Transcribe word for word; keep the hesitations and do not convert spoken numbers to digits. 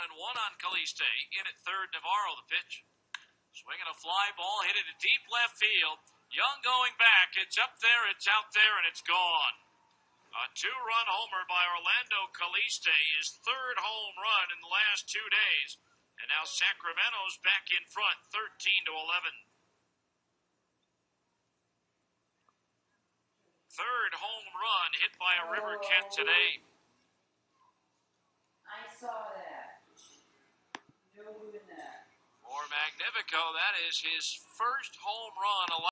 and one on Calixte. In at third, Navarro, the pitch. Swinging a fly ball, hit it to deep left field. Young going back. It's up there, it's out there, and it's gone. A two-run homer by Orlando Calixte, his third home run in the last two days. And now Sacramento's back in front, thirteen to eleven. Third home run hit by a River Cat today. I saw that. No doing that. For Magnifico, that is his first home run.